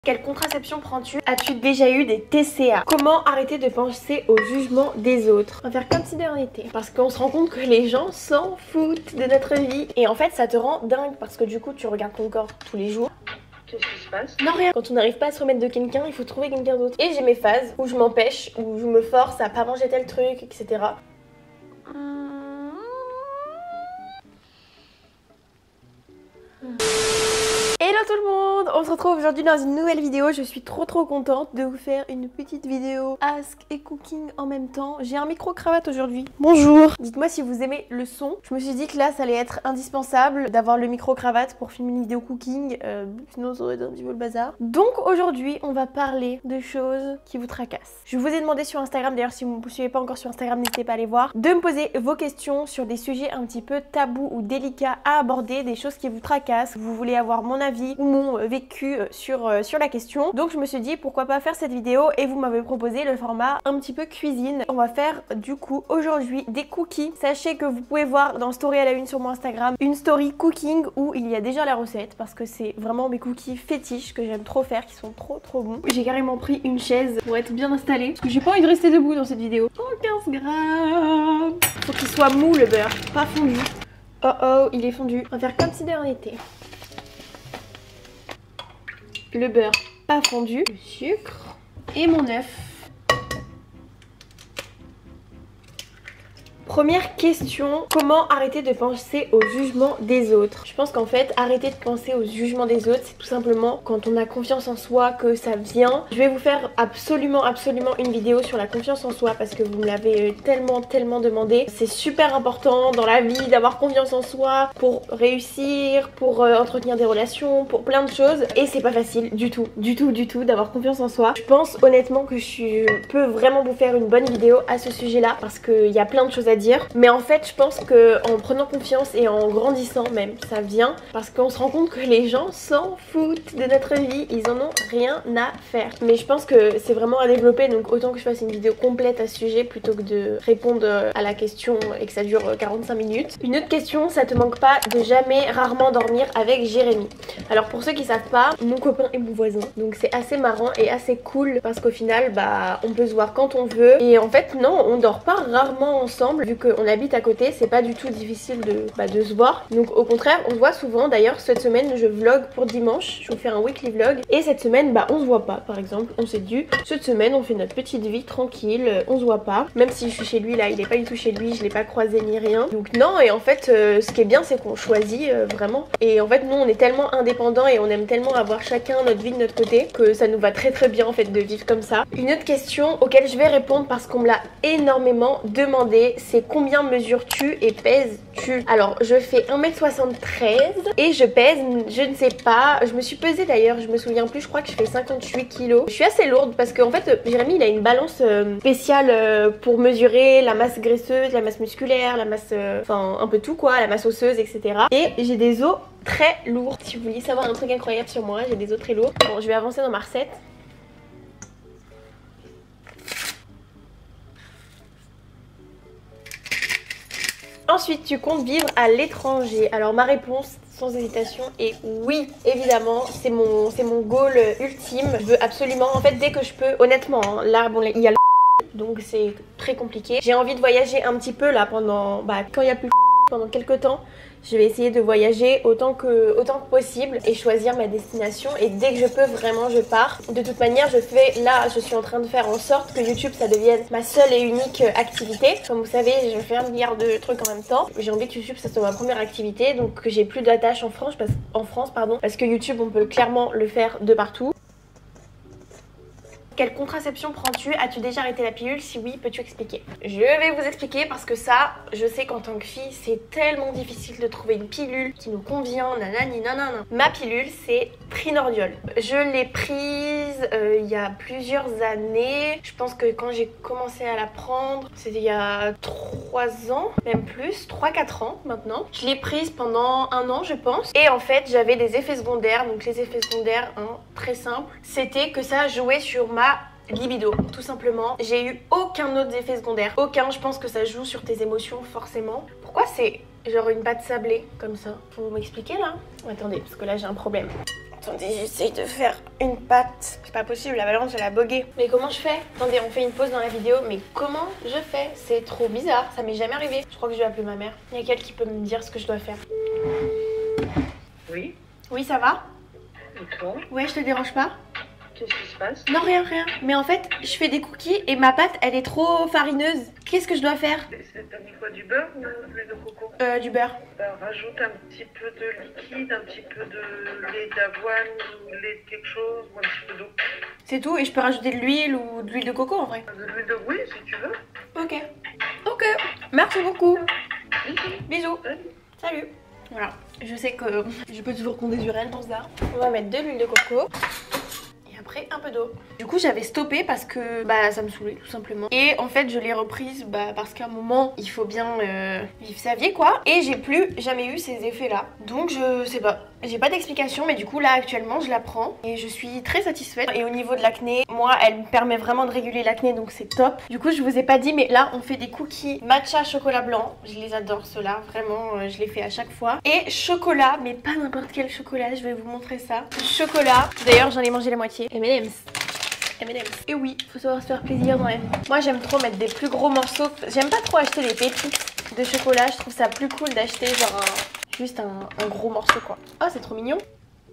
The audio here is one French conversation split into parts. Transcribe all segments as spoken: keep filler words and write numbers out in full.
Quelle contraception prends-tu? As-tu déjà eu des T C A? Comment arrêter de penser au jugement des autres? On va faire comme si de rien n'était. Parce qu'on se rend compte que les gens s'en foutent de notre vie. Et en fait ça te rend dingue parce que du coup tu regardes ton corps tous les jours. Qu'est-ce qui se passe? Non, rien. Quand on n'arrive pas à se remettre de quelqu'un, il faut trouver quelqu'un d'autre. Et j'ai mes phases où je m'empêche, où je me force à pas manger tel truc, et cetera. Hello tout le monde, on se retrouve aujourd'hui dans une nouvelle vidéo. Je suis trop trop contente de vous faire une petite vidéo ask et cooking en même temps. J'ai un micro cravate aujourd'hui. Bonjour. Dites-moi si vous aimez le son. Je me suis dit que là ça allait être indispensable d'avoir le micro cravate pour filmer une vidéo cooking, euh, sinon ça aurait été un petit peu le bazar. Donc aujourd'hui on va parler de choses qui vous tracassent. Je vous ai demandé sur Instagram, d'ailleurs si vous ne me suivez pas encore sur Instagram n'hésitez pas à aller voir, de me poser vos questions sur des sujets un petit peu tabous ou délicats à aborder, des choses qui vous tracassent. Vous voulez avoir mon avis ou mon vécu sur, euh, sur la question. Donc je me suis dit pourquoi pas faire cette vidéo et vous m'avez proposé le format un petit peu cuisine. On va faire du coup aujourd'hui des cookies. Sachez que vous pouvez voir dans story à la une sur mon Instagram une story cooking où il y a déjà la recette parce que c'est vraiment mes cookies fétiches que j'aime trop faire, qui sont trop trop bons. J'ai carrément pris une chaise pour être bien installée parce que j'ai pas envie de rester debout dans cette vidéo. Oh quinze grammes. Faut qu'il soit mou le beurre, pas fondu. Oh oh, il est fondu. On va faire comme si de rien n'était. Le beurre pas fondu, le sucre et mon œuf. Première question, comment arrêter de penser au jugement des autres? Je pense qu'en fait, arrêter de penser au jugement des autres, c'est tout simplement quand on a confiance en soi que ça vient. Je vais vous faire absolument, absolument une vidéo sur la confiance en soi parce que vous me l'avez tellement, tellement demandé. C'est super important dans la vie d'avoir confiance en soi pour réussir, pour euh, entretenir des relations, pour plein de choses. Et c'est pas facile du tout, du tout, du tout d'avoir confiance en soi. Je pense honnêtement que je peux vraiment vous faire une bonne vidéo à ce sujet-là parce qu'il y a plein de choses à dire. Mais en fait je pense que en prenant confiance et en grandissant même ça vient parce qu'on se rend compte que les gens s'en foutent de notre vie, ils en ont rien à faire. Mais je pense que c'est vraiment à développer, donc autant que je fasse une vidéo complète à ce sujet plutôt que de répondre à la question et que ça dure quarante-cinq minutes. Une autre question, ça te manque pas de jamais rarement dormir avec Jérémy? Alors pour ceux qui savent pas, mon copain est mon voisin, donc c'est assez marrant et assez cool parce qu'au final bah on peut se voir quand on veut et en fait non, on dort pas rarement ensemble. Vu qu'on habite à côté, c'est pas du tout difficile de, bah, de se voir. Donc au contraire, on se voit souvent. D'ailleurs, cette semaine, je vlog pour dimanche. Je vous fais un weekly vlog. Et cette semaine, bah, on se voit pas, par exemple. On s'est dit, cette semaine, on fait notre petite vie tranquille. On se voit pas. Même si je suis chez lui, là, il est pas du tout chez lui. Je l'ai pas croisé ni rien. Donc non, et en fait, euh, ce qui est bien, c'est qu'on choisit euh, vraiment. Et en fait, nous, on est tellement indépendants et on aime tellement avoir chacun notre vie de notre côté que ça nous va très très bien, en fait, de vivre comme ça. Une autre question auquel je vais répondre parce qu'on me l'a énormément demandé, c'est combien mesures-tu et pèses-tu? Alors je fais un mètre soixante-treize et je pèse, je ne sais pas, je me suis pesée d'ailleurs, je me souviens plus, je crois que je fais cinquante-huit kilos. Je suis assez lourde parce qu'en fait Jérémy il a une balance euh, spéciale euh, pour mesurer la masse graisseuse, la masse musculaire, la masse, euh, enfin un peu tout quoi, la masse osseuse, et cetera. Et j'ai des os très lourds. Si vous voulez savoir un truc incroyable sur moi, j'ai des os très lourds. Bon, je vais avancer dans ma recette. Ensuite, tu comptes vivre à l'étranger? Alors ma réponse sans hésitation est oui, évidemment, c'est mon, c'est mon goal ultime. Je veux absolument, en fait dès que je peux, honnêtement, hein, là bon il y a le donc c'est très compliqué. J'ai envie de voyager un petit peu là pendant, bah quand il y a plus pendant quelques temps. Je vais essayer de voyager autant que, autant que possible et choisir ma destination et dès que je peux vraiment je pars. De toute manière je fais, là je suis en train de faire en sorte que YouTube ça devienne ma seule et unique activité. Comme vous savez je fais un milliard de trucs en même temps. J'ai envie que YouTube ça soit ma première activité, donc que j'ai plus d'attache en France, parce, en France pardon, parce que YouTube on peut clairement le faire de partout. Quelle contraception prends-tu? As-tu déjà arrêté la pilule? Si oui, peux-tu expliquer? Je vais vous expliquer parce que ça, je sais qu'en tant que fille, c'est tellement difficile de trouver une pilule qui nous convient, nanani nanana. Ma pilule, c'est Trinordiol. Je l'ai prise euh, il y a plusieurs années. Je pense que quand j'ai commencé à la prendre, c'était il y a trois ans, même plus, trois quatre ans maintenant. Je l'ai prise pendant un an, je pense. Et en fait, j'avais des effets secondaires. Donc les effets secondaires, hein, très simples, c'était que ça jouait sur ma libido, tout simplement. J'ai eu aucun autre effet secondaire, aucun. Je pense que ça joue sur tes émotions forcément. Pourquoi c'est genre une pâte sablée comme ça? Faut m'expliquer là? Attendez, parce que là j'ai un problème. Attendez, j'essaye de faire une pâte. C'est pas possible, la balance elle a bugué. Mais comment je fais? Attendez, on fait une pause dans la vidéo. Mais comment je fais? C'est trop bizarre, ça m'est jamais arrivé. Je crois que je vais appeler ma mère. Il y a quelqu'un qui peut me dire ce que je dois faire. Oui. Oui, ça va? Et toi? Ouais, je te dérange pas? Qu'est-ce qui se passe? Non, rien, rien. Mais en fait, je fais des cookies et ma pâte, elle est trop farineuse. Qu'est-ce que je dois faire? T'as mis quoi, du beurre ou de l'huile de coco? Euh, du beurre. Bah, rajoute un petit peu de liquide, un petit peu de lait d'avoine ou lait de quelque chose ou un petit peu d'eau. C'est tout? Et je peux rajouter de l'huile ou de l'huile de coco en vrai? De l'huile de oui, si tu veux. Ok. Ok. Merci beaucoup. Bisous. Bisous. Salut. Salut. Voilà. Je sais que je peux toujours compter sur elle dans ça. On va mettre de l'huile de coco. Après un peu d'eau. Du coup j'avais stoppé parce que bah ça me saoulait tout simplement. Et en fait je l'ai reprise bah, parce qu'à un moment il faut bien euh, vivre sa vie quoi. Et j'ai plus jamais eu ces effets là. Donc je sais pas. J'ai pas d'explication mais du coup là actuellement je la prends et je suis très satisfaite. Et au niveau de l'acné, moi elle me permet vraiment de réguler l'acné donc c'est top. Du coup je vous ai pas dit mais là on fait des cookies matcha chocolat blanc. Je les adore ceux-là, vraiment euh, je les fais à chaque fois. Et chocolat, mais pas n'importe quel chocolat, je vais vous montrer ça. Chocolat, d'ailleurs j'en ai mangé la moitié. M and M's. M and M's. Et oui, faut savoir se faire plaisir dans la vie. Moi j'aime trop mettre des plus gros morceaux. J'aime pas trop acheter des pépites de chocolat. Je trouve ça plus cool d'acheter genre un, juste un, un gros morceau quoi. Oh c'est trop mignon.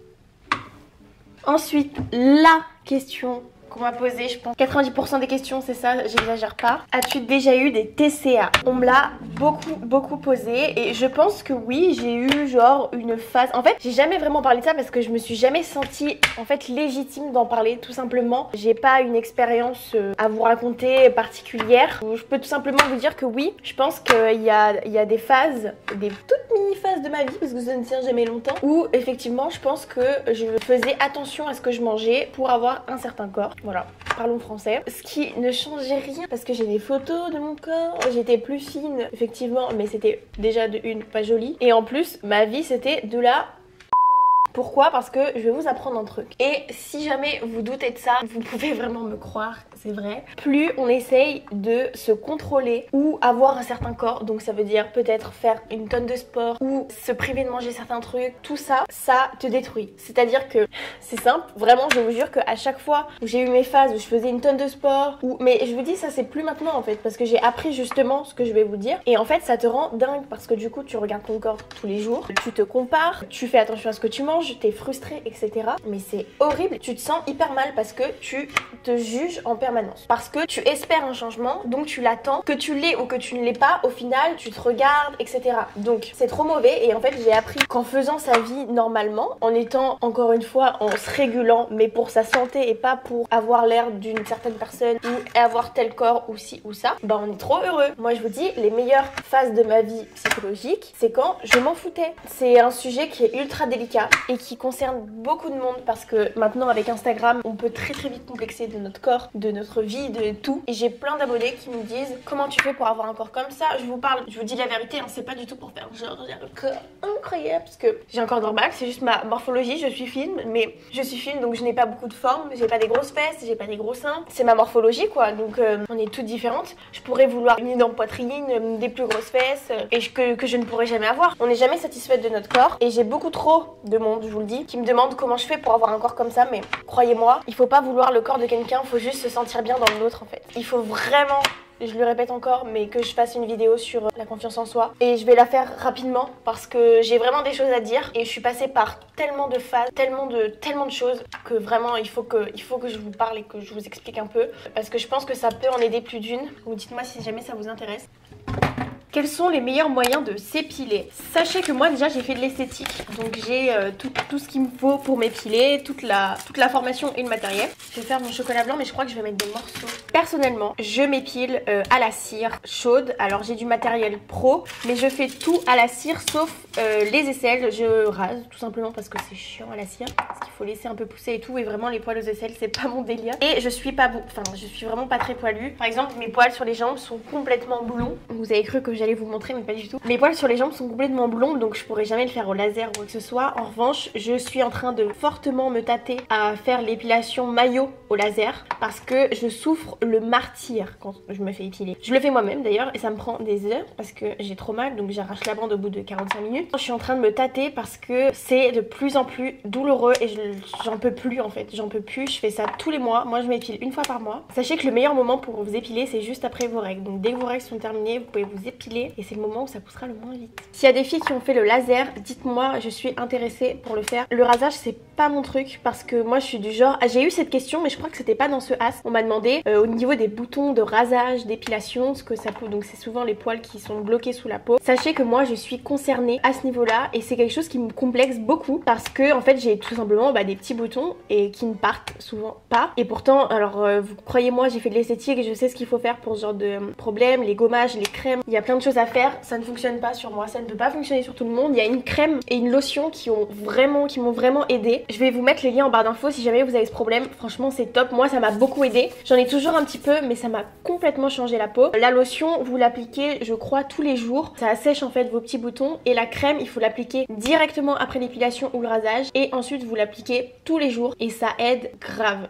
Ensuite, la question qu'on m'a posée, je pense quatre-vingt-dix pour cent des questions c'est ça, j'exagère pas. As-tu déjà eu des T C A? On me l'a beaucoup beaucoup posé et je pense que oui, j'ai eu genre une phase. En fait j'ai jamais vraiment parlé de ça parce que je me suis jamais sentie en fait légitime d'en parler tout simplement. J'ai pas une expérience à vous raconter particulière. Je peux tout simplement vous dire que oui, je pense qu'il y a, il y a des phases, des toutes mini phases de ma vie parce que ça ne tient jamais longtemps, où effectivement je pense que je faisais attention à ce que je mangeais pour avoir un certain corps. Voilà, parlons français. Ce qui ne changeait rien parce que j'ai des photos de mon corps. J'étais plus fine, effectivement, mais c'était déjà de une pas jolie. Et en plus, ma vie c'était de la... Pourquoi? Parce que je vais vous apprendre un truc. Et si jamais vous doutez de ça, vous pouvez vraiment me croire, c'est vrai. Plus on essaye de se contrôler ou avoir un certain corps, donc ça veut dire peut-être faire une tonne de sport ou se priver de manger certains trucs, tout ça, ça te détruit. C'est-à-dire que c'est simple, vraiment je vous jure qu'à chaque fois où j'ai eu mes phases où je faisais une tonne de sport, ou... mais je vous dis ça c'est plus maintenant en fait, parce que j'ai appris justement ce que je vais vous dire. Et en fait ça te rend dingue parce que du coup tu regardes ton corps tous les jours, tu te compares, tu fais attention à ce que tu manges, t'es frustré, et cetera. Mais c'est horrible, tu te sens hyper mal parce que tu te juges en permanence. Parce que tu espères un changement, donc tu l'attends, que tu l'aies ou que tu ne l'aies pas, au final tu te regardes, et cetera. Donc c'est trop mauvais et en fait j'ai appris qu'en faisant sa vie normalement, en étant encore une fois en se régulant, mais pour sa santé et pas pour avoir l'air d'une certaine personne ou avoir tel corps ou ci ou ça, bah on est trop heureux. Moi je vous dis, les meilleures phases de ma vie psychologique, c'est quand je m'en foutais. C'est un sujet qui est ultra délicat et qui concerne beaucoup de monde parce que maintenant avec Instagram on peut très très vite complexer de notre corps, de notre vie, de tout. Et j'ai plein d'abonnés qui me disent comment tu fais pour avoir un corps comme ça. Je vous parle, je vous dis la vérité, hein, c'est pas du tout pour faire genre j'ai un corps incroyable parce que j'ai un corps normal, c'est juste ma morphologie, je suis fine, mais je suis fine donc je n'ai pas beaucoup de forme, j'ai pas des grosses fesses, j'ai pas des gros seins, c'est ma morphologie quoi, donc euh, on est toutes différentes. Je pourrais vouloir une énorme poitrine, des plus grosses fesses euh, et je, que, que je ne pourrais jamais avoir. On n'est jamais satisfaite de notre corps et j'ai beaucoup trop de monde, je vous le dis, qui me demande comment je fais pour avoir un corps comme ça, mais croyez-moi, il faut pas vouloir le corps de quelqu'un, il faut juste se sentir bien dans le nôtre en fait. Il faut vraiment, je le répète encore, mais que je fasse une vidéo sur la confiance en soi et je vais la faire rapidement parce que j'ai vraiment des choses à dire et je suis passée par tellement de phases, tellement de, tellement de choses que vraiment il faut que, il faut que je vous parle et que je vous explique un peu parce que je pense que ça peut en aider plus d'une. Ou dites-moi si jamais ça vous intéresse. Quels sont les meilleurs moyens de s'épiler? Sachez que moi déjà j'ai fait de l'esthétique, donc j'ai euh, tout, tout ce qu'il me faut pour m'épiler, toute la, toute la formation et le matériel. Je vais faire mon chocolat blanc mais je crois que je vais mettre des morceaux. Personnellement je m'épile euh, à la cire chaude, alors j'ai du matériel pro mais je fais tout à la cire sauf euh, les aisselles, je rase tout simplement parce que c'est chiant à la cire, parce qu'il faut laisser un peu pousser et tout et vraiment les poils aux aisselles c'est pas mon délire. Et je suis pas, enfin je suis vraiment pas très poilue. Par exemple mes poils sur les jambes sont complètement blonds, vous avez cru que j'allais j'allais vous montrer mais pas du tout. Mes poils sur les jambes sont complètement blonds donc je pourrais jamais le faire au laser ou quoi que ce soit. En revanche je suis en train de fortement me tâter à faire l'épilation maillot au laser parce que je souffre le martyre quand je me fais épiler. Je le fais moi-même d'ailleurs et ça me prend des heures parce que j'ai trop mal donc j'arrache la bande au bout de quarante-cinq minutes. Je suis en train de me tâter parce que c'est de plus en plus douloureux et j'en peux plus en fait, j'en peux plus. Je fais ça tous les mois, moi je m'épile une fois par mois. Sachez que le meilleur moment pour vous épiler c'est juste après vos règles, donc dès que vos règles sont terminées vous pouvez vous épiler et c'est le moment où ça poussera le moins vite. S'il y a des filles qui ont fait le laser, dites-moi, je suis intéressée pour le faire. Le rasage c'est pas mon truc parce que moi je suis du genre, ah, j'ai eu cette question mais je crois que c'était pas dans ce as. On m'a demandé euh, au niveau des boutons de rasage, d'épilation, ce que ça peut, donc c'est souvent les poils qui sont bloqués sous la peau. Sachez que moi je suis concernée à ce niveau là et c'est quelque chose qui me complexe beaucoup parce que en fait j'ai tout simplement bah, des petits boutons et qui ne partent souvent pas. Et pourtant, alors euh, vous croyez-moi, j'ai fait de l'esthétique et je sais ce qu'il faut faire pour ce genre de euh, problème, les gommages, les crèmes, il y a plein de choses à faire, ça ne fonctionne pas sur moi, ça ne peut pas fonctionner sur tout le monde. Il y a une crème et une lotion qui ont vraiment, qui m'ont vraiment aidé. Je vais vous mettre les liens en barre d'infos si jamais vous avez ce problème, franchement c'est top, moi ça m'a beaucoup aidé. J'en ai toujours un petit peu mais ça m'a complètement changé la peau. La lotion, vous l'appliquez je crois tous les jours, ça assèche en fait vos petits boutons et la crème il faut l'appliquer directement après l'épilation ou le rasage et ensuite vous l'appliquez tous les jours et ça aide grave.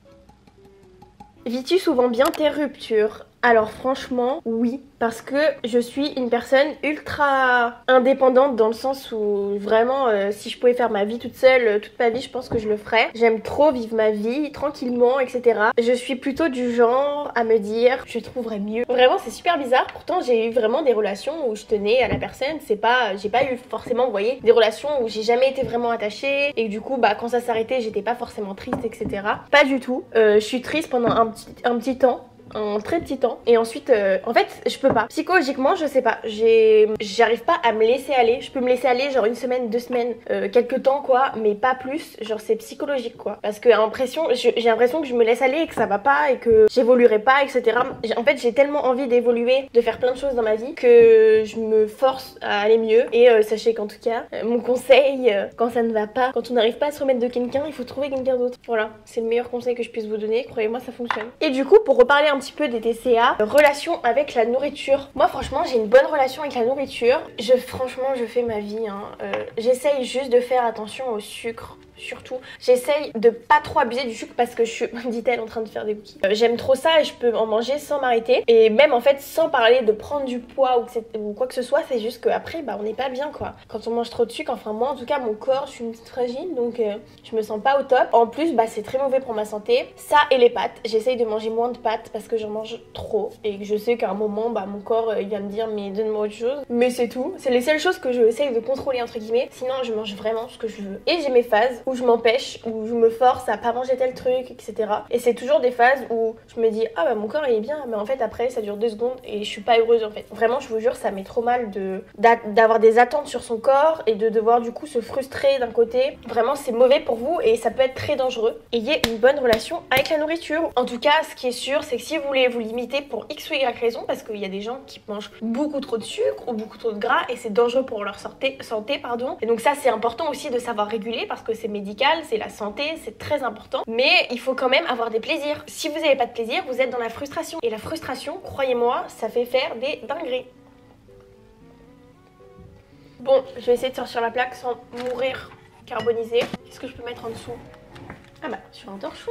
Vis-tu souvent bien tes ruptures? Alors franchement oui, parce que je suis une personne ultra indépendante dans le sens où vraiment euh, si je pouvais faire ma vie toute seule euh, toute ma vie je pense que je le ferais. J'aime trop vivre ma vie tranquillement etc. Je suis plutôt du genre à me dire je trouverais mieux. Vraiment c'est super bizarre, pourtant j'ai eu vraiment des relations où je tenais à la personne, c'est pas, j'ai pas eu forcément vous voyez des relations où j'ai jamais été vraiment attachée et du coup bah quand ça s'arrêtait j'étais pas forcément triste etc. Pas du tout, euh, je suis triste pendant un petit, un petit temps, un très petit temps et ensuite euh, en fait je peux pas psychologiquement je sais pas, j'ai j'arrive pas à me laisser aller. Je peux me laisser aller genre une semaine, deux semaines, euh, quelques temps quoi, mais pas plus, genre c'est psychologique quoi, parce que l'impression j'ai l'impression que je me laisse aller et que ça va pas et que j'évoluerai pas etc. En fait j'ai tellement envie d'évoluer, de faire plein de choses dans ma vie que je me force à aller mieux et euh, sachez qu'en tout cas euh, mon conseil euh, quand ça ne va pas, quand on n'arrive pas à se remettre de quelqu'un, il faut trouver quelqu'un d'autre. Voilà, c'est le meilleur conseil que je puisse vous donner, croyez-moi ça fonctionne. Et du coup pour reparler un un petit peu des T C A, relation avec la nourriture. Moi franchement j'ai une bonne relation avec la nourriture. Je franchement je fais ma vie hein. euh, J'essaye juste de faire attention au sucre. Surtout, j'essaye de pas trop abuser du sucre parce que je suis, dit-elle, en train de faire des cookies. Euh, J'aime trop ça et je peux en manger sans m'arrêter. Et même en fait, sans parler de prendre du poids ou, que ou quoi que ce soit, c'est juste qu'après, bah, on n'est pas bien quoi. Quand on mange trop de sucre, enfin moi en tout cas, mon corps, je suis une petite fragile donc euh, je me sens pas au top. En plus, bah, c'est très mauvais pour ma santé. Ça et les pâtes, j'essaye de manger moins de pâtes parce que j'en mange trop. Et que je sais qu'à un moment, bah, mon corps euh, il va me dire, mais donne-moi autre chose. Mais c'est tout. C'est les seules choses que je essaye de contrôler entre guillemets. Sinon, je mange vraiment ce que je veux. Et j'ai mes phases où je m'empêche, où je me force à pas manger tel truc, et cetera. Et c'est toujours des phases où je me dis ah bah mon corps il est bien, mais en fait après ça dure deux secondes et je suis pas heureuse en fait. Vraiment je vous jure ça m'est trop mal de d'avoir des attentes sur son corps et de devoir du coup se frustrer d'un côté. Vraiment c'est mauvais pour vous et ça peut être très dangereux. Ayez une bonne relation avec la nourriture. En tout cas ce qui est sûr c'est que si vous voulez vous limiter pour X ou Y raison, parce qu'il y a des gens qui mangent beaucoup trop de sucre ou beaucoup trop de gras et c'est dangereux pour leur santé, santé pardon. Et donc ça c'est important aussi de savoir réguler parce que c'est médical, c'est la santé, c'est très important. Mais il faut quand même avoir des plaisirs. Si vous n'avez pas de plaisir, vous êtes dans la frustration. Et la frustration, croyez-moi, ça fait faire des dingueries. Bon, je vais essayer de sortir la plaque sans mourir carbonisée. Qu'est-ce que je peux mettre en dessous? Ah bah, sur un torchon.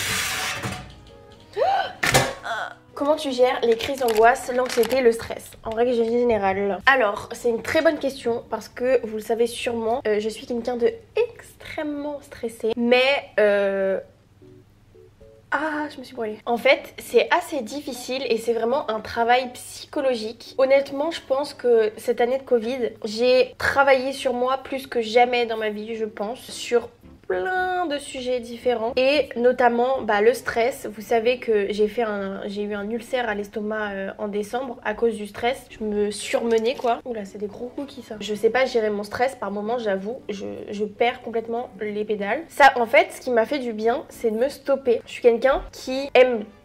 Comment tu gères les crises d'angoisse, l'anxiété, le stress en règle générale? Alors, c'est une très bonne question parce que vous le savez sûrement, euh, je suis quelqu'un de extrêmement stressé. Mais euh... ah, je me suis brûlée. En fait, c'est assez difficile et c'est vraiment un travail psychologique. Honnêtement, je pense que cette année de Covid, j'ai travaillé sur moi plus que jamais dans ma vie, je pense, sur plein de sujets différents et notamment bah, le stress. Vous savez que j'ai fait un j'ai eu un ulcère à l'estomac euh, en décembre à cause du stress. Je me surmenais quoi. Oula, c'est des gros cookies ça. Je sais pas gérer mon stress par moments, j'avoue, je, je perds complètement les pédales. Ça en fait ce qui m'a fait du bien c'est de me stopper. Je suis quelqu'un qui aime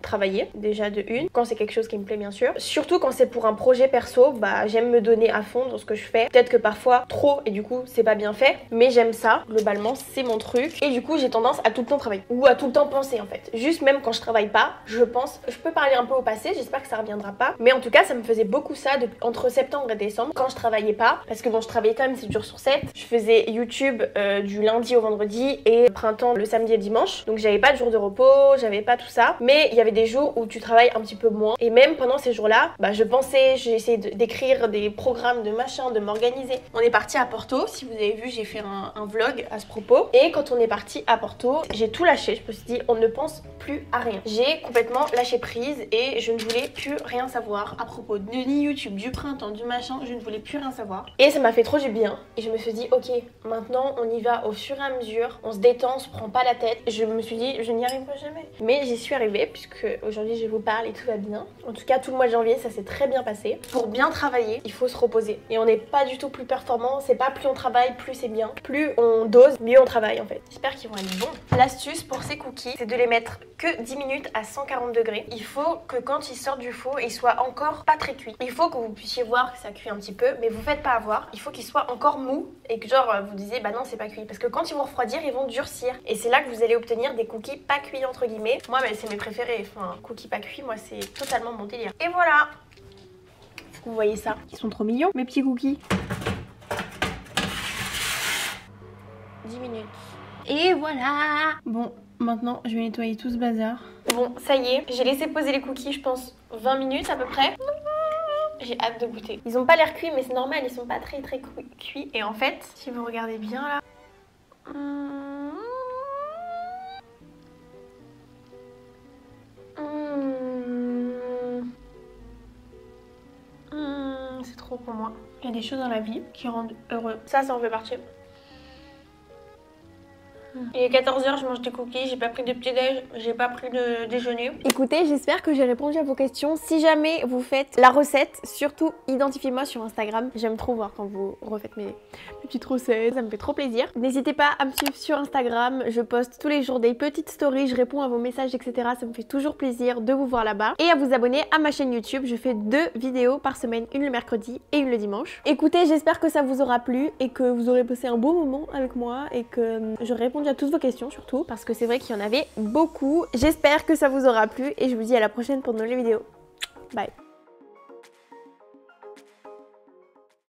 travailler déjà de une, quand c'est quelque chose qui me plaît bien sûr. Surtout quand c'est pour un projet perso, bah j'aime me donner à fond dans ce que je fais. Peut-être que parfois trop et du coup c'est pas bien fait, mais j'aime ça, globalement c'est mon truc. Et du coup j'ai tendance à tout le temps travailler, ou à tout le temps penser en fait. Juste même quand je travaille pas, je pense, je peux parler un peu au passé, j'espère que ça reviendra pas. Mais en tout cas ça me faisait beaucoup ça depuis, entre septembre et décembre, quand je travaillais pas. Parce que bon je travaillais quand même sept jours sur sept. Je faisais YouTube euh, du lundi au vendredi et printemps le samedi et le dimanche. Donc j'avais pas de jour de repos, j'avais pas tout ça. Mais il y avait des jours où tu travailles un petit peu moins. Et même pendant ces jours-là, bah je pensais, j'ai essayé d'écrire des programmes de machin, de m'organiser. On est parti à Porto, si vous avez vu j'ai fait un, un vlog à ce propos. Et quand on est parti à Porto, j'ai tout lâché. Je me suis dit on ne pense plus à rien. J'ai complètement lâché prise et je ne voulais plus rien savoir à propos de ni YouTube, du printemps, du machin. Je ne voulais plus rien savoir. Et ça m'a fait trop du bien. Et je me suis dit ok, maintenant on y va au fur et à mesure. On se détend, on se prend pas la tête. Je me suis dit je n'y arriverai jamais. Mais j'y suis arrivée puisque aujourd'hui je vous parle et tout va bien. En tout cas tout le mois de janvier ça s'est très bien passé. Pour bien travailler, il faut se reposer. Et on n'est pas du tout plus performant. C'est pas plus on travaille, plus c'est bien. Plus on dose, mieux on travaille en fait. J'espère qu'ils vont être bons. L'astuce pour ces cookies, c'est de les mettre que dix minutes à cent quarante degrés. Il faut que quand ils sortent du four, ils soient encore pas très cuits. Il faut que vous puissiez voir que ça cuit un petit peu, mais vous faites pas avoir. Il faut qu'ils soient encore mous et que genre vous disiez bah non c'est pas cuit. Parce que quand ils vont refroidir, ils vont durcir. Et c'est là que vous allez obtenir des cookies pas cuits entre guillemets. Moi bah, c'est mes préférés. Enfin cookies pas cuits, moi c'est totalement mon délire. Et voilà. Vous voyez ça, ils sont trop mignons mes petits cookies. dix minutes. Et voilà. Bon, maintenant je vais nettoyer tout ce bazar. Bon, ça y est, j'ai laissé poser les cookies, je pense vingt minutes à peu près. J'ai hâte de goûter. Ils ont pas l'air cuits, mais c'est normal, ils sont pas très très cuits. Et en fait, si vous regardez bien là... Mmh... Mmh... Mmh... C'est trop pour moi. Il y a des choses dans la vie qui rendent heureux. Ça, ça en fait partie. Il est quatorze heures, je mange des cookies, j'ai pas pris de petit-déj, j'ai pas pris de déjeuner. Écoutez, j'espère que j'ai répondu à vos questions. Si jamais vous faites la recette, surtout identifiez-moi sur Instagram. J'aime trop voir quand vous refaites mes, mes petites recettes, ça me fait trop plaisir. N'hésitez pas à me suivre sur Instagram, je poste tous les jours des petites stories, je réponds à vos messages, et cetera. Ça me fait toujours plaisir de vous voir là-bas. Et à vous abonner à ma chaîne YouTube, je fais deux vidéos par semaine, une le mercredi et une le dimanche. Écoutez, j'espère que ça vous aura plu et que vous aurez passé un beau moment avec moi et que je réponds à toutes vos questions surtout parce que c'est vrai qu'il y en avait beaucoup. J'espère que ça vous aura plu et je vous dis à la prochaine pour de nouvelles vidéos. Bye.